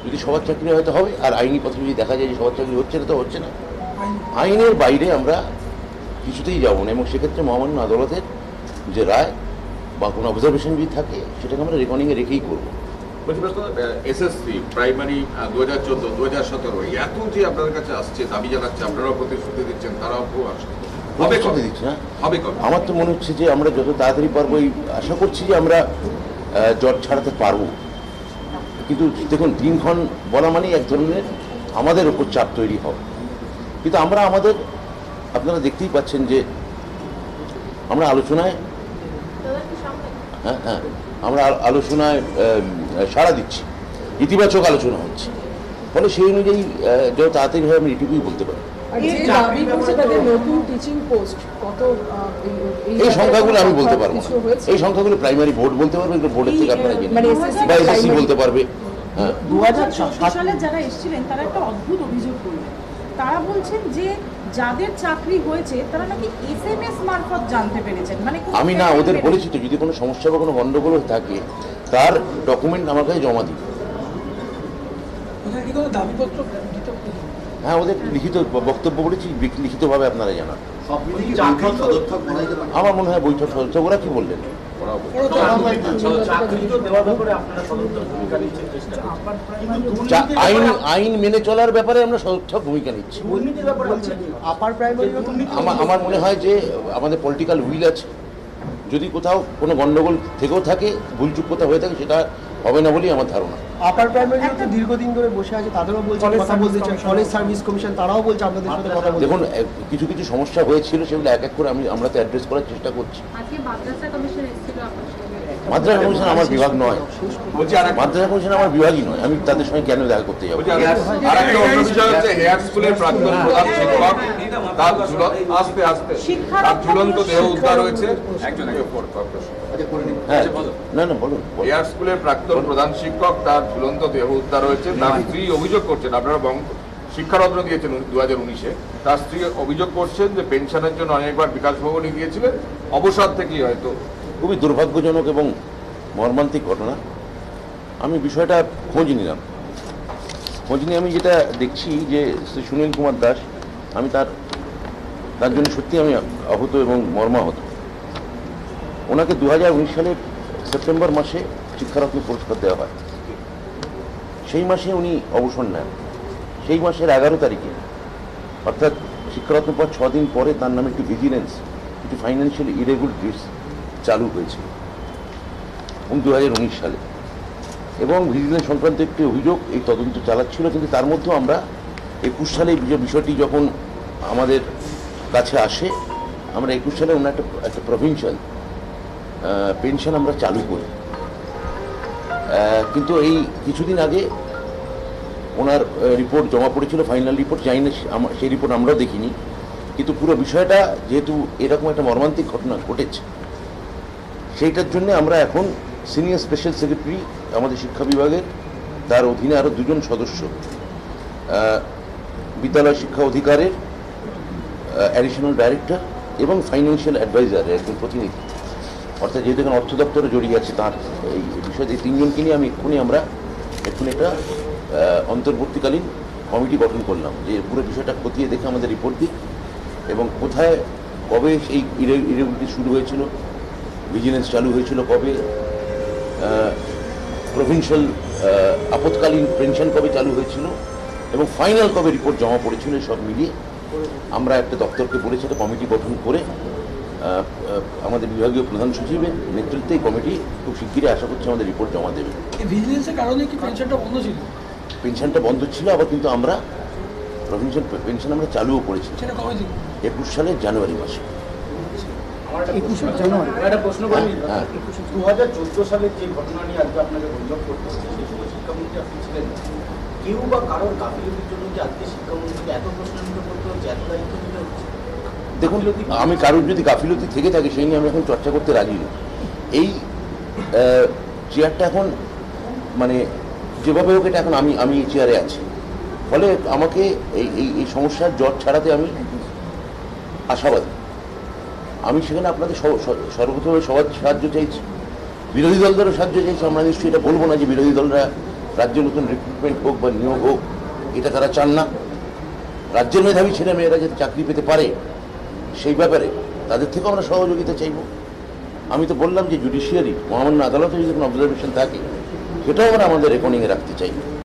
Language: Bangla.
যদি সবার চাকরি হয়তো হবে, আর আইনি পথে যদি দেখা যায় যে সবার চাকরি হচ্ছে না তো হচ্ছে না, আইনের বাইরে আমরা কিছুতেই যাব না। এবং সেক্ষেত্রে মহামান্য আদালতের যে রায় বা কোনো অবজারভেশন যদি থাকে সেটাকে আমরা রেকর্ডিংয়ে রেখেই করবো। এসএসসি প্রাইমারি 2014, 2017 এত যে আপনাদের কাছে আসছে, দাবি জানাচ্ছে, আপনারাও প্রতিশ্রুতি দিচ্ছেন, তারাও প্রতিশ্রুতি দিচ্ছে না। আমার তো মনে হচ্ছে যে আমরা যত তাড়াতাড়ি পারবো, এই আশা করছি যে আমরা জট ছাড়াতে পারবো। কিন্তু দেখুন, দিনক্ষণ বলা মানেই এক ধরনের আমাদের ওপর চাপ তৈরি হবে। কিন্তু আমরা আপনারা দেখতেই পাচ্ছেন যে আমরা আলোচনায় আমরা আলোচনায় সাড়া দিচ্ছি, ইতিবাচক আলোচনা হচ্ছে। ফলে সেই অনুযায়ী যত তাড়াতাড়ি হয় আমি এটুকুই বলতে পারি। এই সংখ্যাগুলো আমি বলতে পারবো না। এই সংখ্যাগুলো প্রাইমারি বোর্ড বলতে পারবে, বোর্ডের থেকে আপনারা জেনে বা এসএসসি বলতে পারবে। 2014 সালে যারা এসেছিলেন তারা একটা অদ্ভুত অভিযোগ করলেন। তারা বলছেন যে যাদের চাকরি হয়েছে তারা নাকি এসএমএস মারফত জানতে পেরেছেন। মানে আমি না ওদের বলেছি তো, যদি কোনো সমস্যা বা কোনো গন্ডগোল থাকে তার ডকুমেন্ট আমার কাছে জমা দিই। হ্যাঁ, ওদের লিখিত বক্তব্য বলেছি, লিখিতভাবে আপনারা জানান। আমার মনে হয় বৈঠক সদস্য ওরা কি বললেন, আইন মেনে চলার ব্যাপারে আমরা সদর্থক ভূমিকা নিচ্ছি। আমার মনে হয় যে আমাদের পলিটিক্যাল উইল আছে। যদি কোথাও কোনো গন্ডগোল থেকেও থাকে, ভুলচুক্যতা হয়ে থাকে, সেটা হবে না বলেই আমার ধারণা। আপার প্রাইমারি তো দীর্ঘদিন ধরে বসে আছে, তাদেরও বলছে কথা বলতে চাই। কলেজ সার্ভিস কমিশন তারাও বলছে আপনাদের সাথে কথা বলতে। দেখুন, কিছু কিছু সমস্যা হয়েছিল, সেগুলো এক এক করে আমরা তো অ্যাড্রেস করার চেষ্টা করছি। মাদ্রাসা কমিশন আমার বিভাগ নয়, মাদ্রাসা কমিশন আমার বিভাগই নয়। আমি তাদের সঙ্গে কেন দেখা করতে যাবো? ঝুলন্ত দেহ উদ্ধার হয়েছে। এয়ার স্কুলের প্রাক্তন প্রধান শিক্ষক, তার ঝুলন্ত দেহ উদ্ধার হয়েছে। তার স্ত্রী অভিযোগ করছেন, আপনারা শিক্ষারত্ন দিয়েছেন 2019-এ, তার স্ত্রী অভিযোগ করছেন যে পেনশনের জন্য অনেকবার বিকাশ ভবনে গিয়েছিলেন, অবসর থেকেই হয়তো। খুবই দুর্ভাগ্যজনক এবং মর্মান্তিক ঘটনা। আমি বিষয়টা খোঁজ নিলাম। খোঁজ নিয়ে আমি যেটা দেখছি যে শ্রী সুনীল কুমার দাস, আমি তার জন্য সত্যি আমি আহত এবং মর্মাহত। ওনাকে 2019 সালের সেপ্টেম্বর মাসে শিক্ষারত্ন পুরস্কার দেওয়া হয়। সেই মাসে উনি অবসর নেন। সেই মাসের 11 তারিখে, অর্থাৎ শিক্ষারত্ন পাওয়ার 6 দিন পরে, তার নামে একটি ভিজিলেন্স, একটি ফাইন্যান্সিয়াল ইরেগুলারিটিস চালু হয়েছিল 2019 সালে। এবং ভিজিলেন্স সংক্রান্ত একটি অভিযোগ এই তদন্ত চালাচ্ছিল। কিন্তু তার মধ্যেও আমরা 21 সালে বিষয়টি যখন আমাদের কাছে আসে, আমরা 21 সালে ওনার একটা প্রভিনশিয়াল পেনশন আমরা চালু করি। কিন্তু এই কিছুদিন আগে ওনার রিপোর্ট জমা পড়েছিল, ফাইনাল রিপোর্ট। জানি না, সেই রিপোর্ট আমরাও দেখিনি। কিন্তু পুরো বিষয়টা যেহেতু এরকম একটা মর্মান্তিক ঘটনা ঘটেছে, সেইটার জন্য আমরা এখন সিনিয়র স্পেশাল সেক্রেটারি আমাদের শিক্ষা বিভাগের, তার অধীনে আরও 2জন সদস্য, বিদ্যালয় শিক্ষা অধিকারের অ্যাডিশনাল ডাইরেক্টর এবং ফাইন্যান্সিয়াল অ্যাডভাইজার একজন প্রতিনিধি, অর্থাৎ যেহেতু এখানে অর্থ দপ্তরে জড়িয়ে আছে, তার এই বিষয়ে এই 3জনকে নিয়ে আমরা এক্ষুনি একটা অন্তর্বর্তীকালীন কমিটি গঠন করলাম, যে পুরো বিষয়টা খতিয়ে দেখে আমাদের রিপোর্ট দিই এবং কোথায় কবে এই ইরেগুলারিটি শুরু হয়েছিল, ভিজিলেন্স চালু হয়েছিল কবে, প্রভিন্সিয়াল আপৎকালীন পেনশন কবে চালু হয়েছিল এবং ফাইনাল কবে রিপোর্ট জমা পড়েছিল, সব মিলিয়ে আমরা একটা দপ্তরকে বলেছি একটা কমিটি গঠন করে আমাদের বিভাগীয় প্রধান সচিবের নেতৃত্বে এই কমিটি খুব শিগগিরই আশা করছি আমাদের রিপোর্ট জমা দেবে। ভিজিলেন্সের কারণে কি পেনশনটা বন্ধ ছিল? পেনশনটা বন্ধ ছিল, আবার কিন্তু আমরা প্রভিন্সিয়াল পেনশন আমরা চালুও করেছি 21 সালের জানুয়ারি মাসে। 21 জানুয়ারি। একটা প্রশ্ন করি, 2014 সালের যে ঘটনা নিয়ে আজকে আপনাকে অভিযোগ করতেছে, সেই সময় শিক্ষামন্ত্রী আপনি ছিলেন, কেউ বা কারোর গাফিলতির জন্য কি আজকে শিক্ষামন্ত্রীকে এত প্রশ্নিত করতে হচ্ছে, এত দায়িত্ব দিতে হচ্ছে? দেখুন, আমি কারোর যদি গাফিলতি থেকে থাকে সেই নিয়ে আমি এখন চর্চা করতে রাজি নই। এই চেয়ারটা এখন মানে যেভাবে হোক এটা এখন আমি এই চেয়ারে আছি, ফলে আমাকে এই সমস্যার জট ছাড়াতে আমি আশাবাদী। আমি সেখানে আপনাদের সর্বপ্রথমে সবার সাহায্য চাইছি, বিরোধী দলদেরও সাহায্য চাইছি। আমরা নিশ্চয়ই এটা বলবো না যে বিরোধী দলরা রাজ্যে নতুন রিক্রুটমেন্ট হোক বা নিয়োগ হোক, এটা তারা চান না। রাজ্যের মেধাবী ছেলে মেয়েরা যাতে চাকরি পেতে পারে সেই ব্যাপারে তাদের থেকেও আমরা সহযোগিতা চাইব। আমি তো বললাম যে জুডিশিয়ারি মহামান্য আদালতে যদি কোনো অবজারভেশন থাকে সেটাও আমরা আমাদের রেকর্ডিংয়ে রাখতে চাই।